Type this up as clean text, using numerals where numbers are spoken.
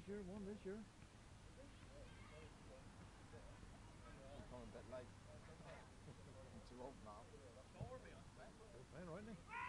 last year, won this year. He's coming a bit late. Too old now. Still playing, right, isn't he?